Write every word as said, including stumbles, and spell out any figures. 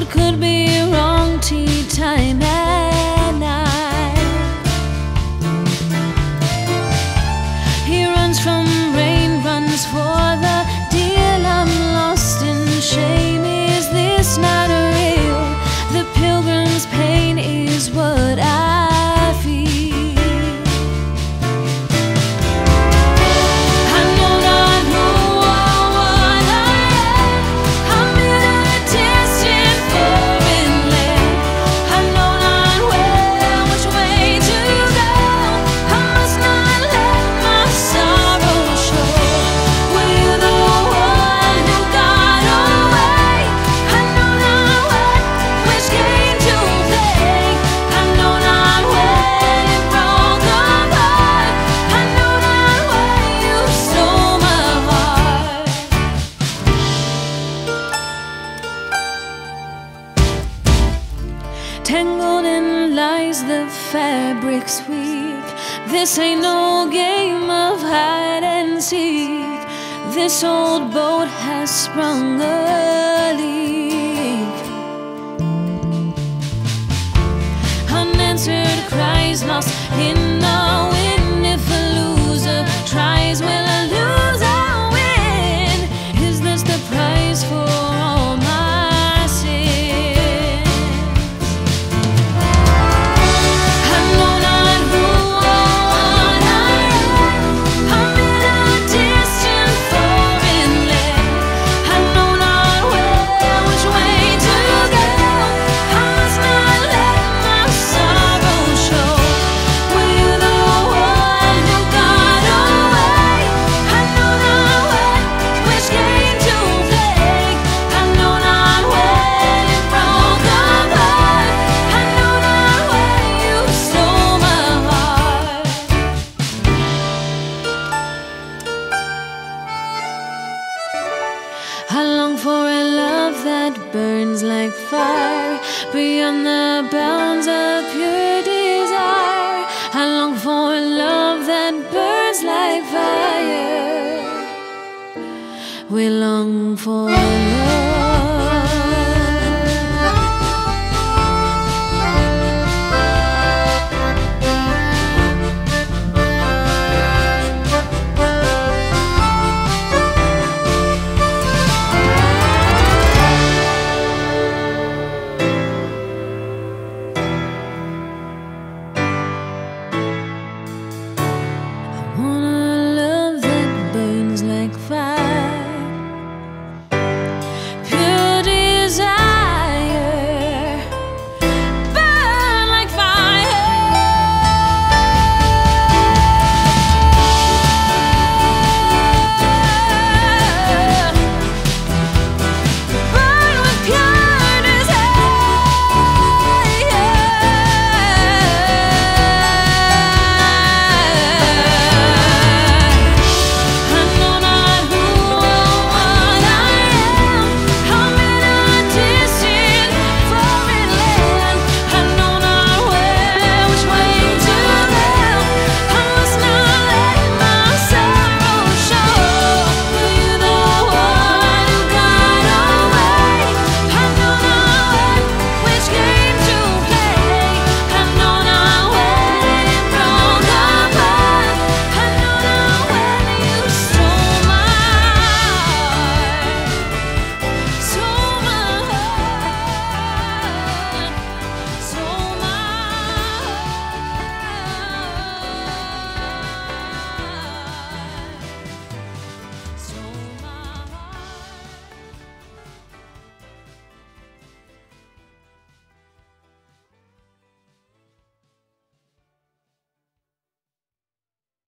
It could be wrong tea time at night. He runs from rain, runs for the deal. I'm lost in shame. Is this not real? The pilgrim's pain is what I feel. I know not who or what I am. I'm in a distant foreign land. I know not where, which way to go. I must not let my sorrow show. Were you the one who got away? I know not what, which game to play. I know not when it broke apart. I know not why you stole my heart. Tangled in lies, the fabric's weak. This ain't no game of hide and seek. This old boat has sprung a leak. Unanswered cries lost in the wind. If a loser tries, will a loser win? Is this the price for all my sins? I know not who or what I am. I'm in a distant foreign land. I know not where, which way to go. I must not let my sorrow show. Were you the one who got away? I know not what, which game to play. I know not when it broke apart. I know not why you stole my heart. I long for a love that burns like fire, beyond the bounds of pure desire. I long for a love that burns like fire. We long for love.